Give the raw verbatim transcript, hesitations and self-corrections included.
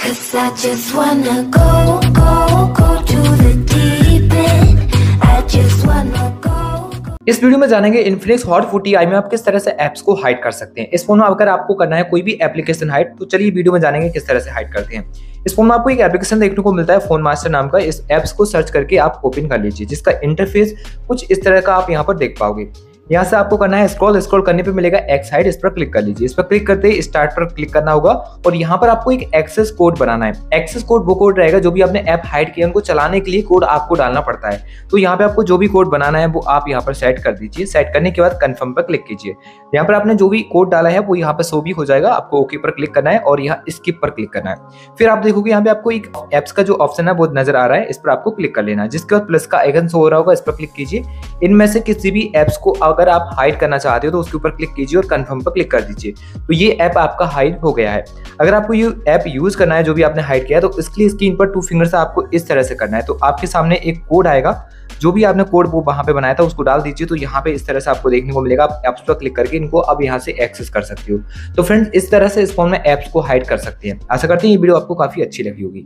'Cause I just wanna go, go, go to the deep end. I just wanna go. इस video में जानेंगे Infinix hot forty I में आप किस तरह से ऐप्स को हाइड कर सकते हैं। इस फोन में अगर आपको करना है कोई भी एप्लीकेशन हाइड, तो चलिए वीडियो में जानेंगे किस तरह से हाइड करते हैं। इस फोन में आपको एक एप्लीकेशन देखने को मिलता है फोन मास्टर नाम का। इस एप्स को सर्च करके आप ओपन कर लीजिए, जिसका इंटरफेस कुछ इस तरह का आप यहाँ पर देख पाओगे। यहाँ से आपको करना है स्क्रॉल स्क्रॉल करने पे मिलेगा एक्स हाइड, इस पर क्लिक कर लीजिए। इस पर क्लिक करते ही स्टार्ट पर क्लिक करना होगा और यहाँ पर आपको एक एक्सेस कोड बनाना है। एक्सेस कोड वो कोड रहेगा जो भी आपने ऐप हाइड किया उनको चलाने के लिए कोड आपको डालना पड़ता है। तो यहाँ पे आपको जो भी कोड बनाना है वो आप यहाँ पर सेट कर दीजिए। सेट करने के बाद कंफर्म पर क्लिक कीजिए। यहाँ पर आपने जो भी कोड डाला है वो यहाँ पर शो भी हो जाएगा। आपको ओके पर क्लिक करना है और यहाँ स्किप पर क्लिक करना है। फिर आप देखोगे यहाँ पे आपको एक एप्स का जो ऑप्शन है वो नजर आ रहा है, इस पर आपको क्लिक कर लेना है। जिसके बाद प्लस का आइकन शो हो रहा होगा, इस पर क्लिक कीजिए। इनमें से किसी भी एप्स को अगर आप हाइड करना चाहते हो तो उसके ऊपर क्लिक कीजिए और कंफर्म पर क्लिक कर दीजिए। तो ये ऐप आपका हाइड हो गया है। अगर आपको ये ऐप यूज करना है जो भी आपने हाइड किया है, तो इसके लिए स्क्रीन पर टू फिंगर से आपको इस तरह से करना है। तो आपके सामने एक कोड आएगा, जो भी आपने कोड वो वहां पे बनाया था उसको डाल दीजिए। तो यहाँ पे इस तरह से आपको देखने को मिलेगा। आप ऐप्स पर क्लिक करके इनको अब यहाँ से एक्सेस कर सकते हो। तो फ्रेंड्स, इस तरह से इस फोन में ऐप्स को हाइड कर सकते हैं। आशा करते हैं ये वीडियो आपको काफी अच्छी लगी होगी।